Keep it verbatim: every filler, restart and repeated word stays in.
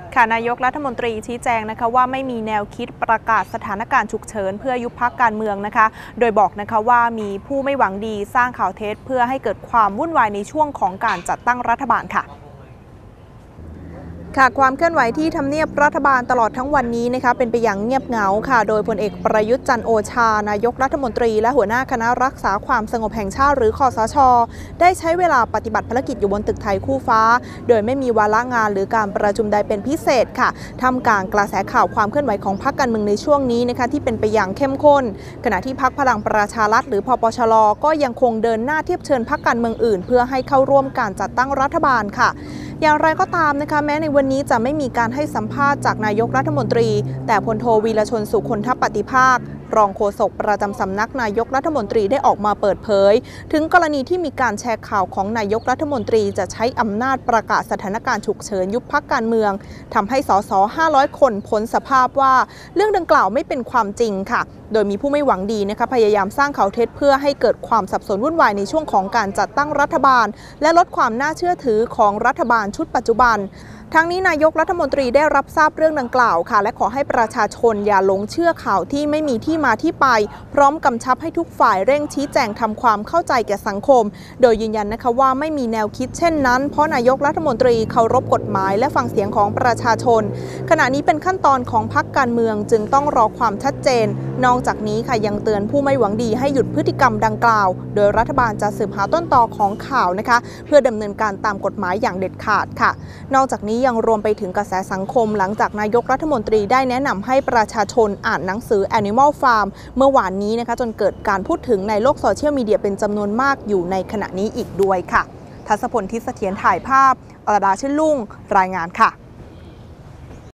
ค่ะนายกรัฐมนตรีชี้แจงนะคะว่าไม่มีแนวคิดประกาศสถานการณ์ฉุกเฉินเพื่อยุบพรรคการเมืองนะคะโดยบอกนะคะว่ามีผู้ไม่หวังดีสร้างข่าวเท็จเพื่อให้เกิดความวุ่นวายในช่วงของการจัดตั้งรัฐบาลค่ะค่ะความเคลื่อนไหวที่ทำเนียบรัฐบาลตลอดทั้งวันนี้นะคะเป็นไปอย่างเงียบเหงาค่ะโดยพลเอกประยุทธ์จันทร์โอชานายกรัฐมนตรีและหัวหน้าคณะรักษาความสงบแห่งชาติหรือคสช.ได้ใช้เวลาปฏิบัติภารกิจอยู่บนตึกไทยคู่ฟ้าโดยไม่มีวาระงานหรือการประชุมใดเป็นพิเศษค่ะท่ามกลางกระแสข่าวความเคลื่อนไหวของพรรคการเมืองในช่วงนี้นะคะที่เป็นไปอย่างเข้มข้นขณะที่พรรคพลังประชารัฐหรือพปชร.ก็ยังคงเดินหน้าเทียบเชิญพรรคการเมืองอื่นเพื่อให้เข้าร่วมการจัดตั้งรัฐบาลค่ะอย่างไรก็ตามนะคะแม้ในวันนี้จะไม่มีการให้สัมภาษณ์จากนายกรัฐมนตรีแต่พลโทวีรชนสุคนทปฏิภาครองโฆษกประจำสำนักนายกรัฐมนตรีได้ออกมาเปิดเผยถึงกรณีที่มีการแชร์ข่าวของนายกรัฐมนตรีจะใช้อำนาจประกาศสถานการณ์ฉุกเฉินยุบพรรคการเมืองทำให้สสห้าร้อยคนพ้นสภาพว่าเรื่องดังกล่าวไม่เป็นความจริงค่ะโดยมีผู้ไม่หวังดีนะคะพยายามสร้างข่าวเท็จเพื่อให้เกิดความสับสนวุ่นวายในช่วงของการจัดตั้งรัฐบาลและลดความน่าเชื่อถือของรัฐบาลชุดปัจจุบันทั้งนี้นายกรัฐมนตรีได้รับทราบเรื่องดังกล่าวค่ะและขอให้ประชาชนอย่าหลงเชื่อข่าวที่ไม่มีที่มาที่ไปพร้อมกำชับให้ทุกฝ่ายเร่งชี้แจงทำความเข้าใจแก่สังคมโดยยืนยันนะคะว่าไม่มีแนวคิดเช่นนั้นเพราะนายกรัฐมนตรีเคารพกฎหมายและฟังเสียงของประชาชนขณะนี้เป็นขั้นตอนของพรรคการเมืองจึงต้องรอความชัดเจนนอกจากนี้ค่ะยังเตือนผู้ไม่หวังดีให้หยุดพฤติกรรมดังกล่าวโดยรัฐบาลจะสืบหาต้นตอของข่าวนะคะเพื่อดำเนินการตามกฎหมายอย่างเด็ดขาดค่ะนอกจากนี้ยังรวมไปถึงกระแสสังคมหลังจากนายกรัฐมนตรีได้แนะนำให้ประชาชนอ่านหนังสือ Animal Farm เมื่อวานนี้นะคะจนเกิดการพูดถึงในโลกโซเชียลมีเดียเป็นจำนวนมากอยู่ในขณะนี้อีกด้วยค่ะทัศพล ทิศเสถียรถ่ายภาพอรดาชื่นลุ่งรายงานค่ะ